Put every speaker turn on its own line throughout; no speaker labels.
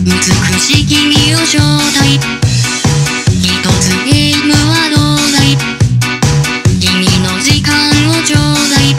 美しき君を招待。一つゲームはどうだい。君の時間をちょうだい。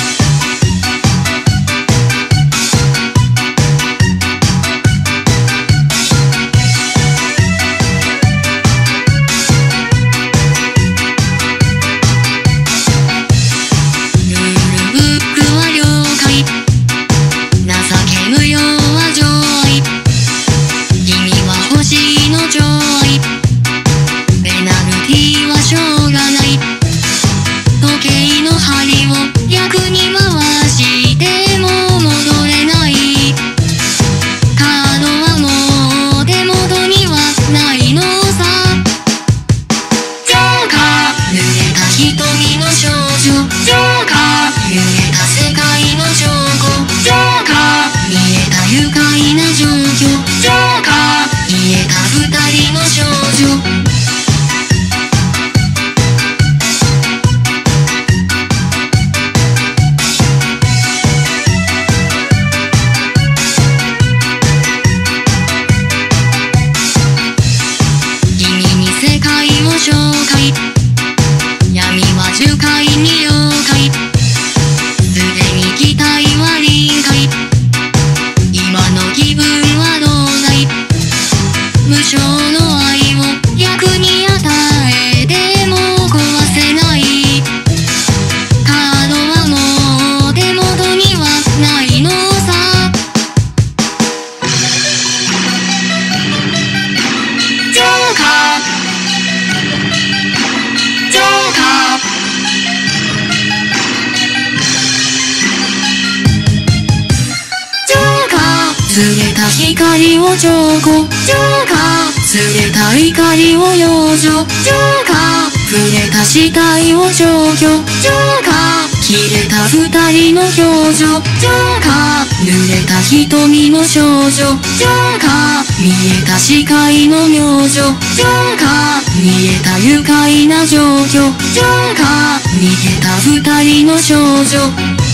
ルールブックは了解。情け無用は情愛。君は星の寵愛。ペナルティーはしょうがない。時計の針を逆に回しても戻れない。カードはもう手元にはないのさ。ジョーカー、濡れた瞳の少女。ジョーカー、濡れた世界の証拠。ジョーカー、見えた愉快な状況。ジョーカー、消えた二人の少女。君に世界を紹介。闇は樹海に了解。すでに期待は臨界。今の気分はどうだい。無償の愛を逆に与えても壊せない。カードはもう手元にはないのさ。ジョーカー、ジョーカー、ジョーカー、連れた光を彫刻。ジョーカー、連れた怒りを養生。ジョーカー、触れた死体を消去。ジョーカー、切れた二人の表情。ジョーカー、濡れた瞳の少女。ジョーカー、見えた視界の明星。ジョーカー、見えた愉快な状況。ジョーカー、逃げた二人の少女。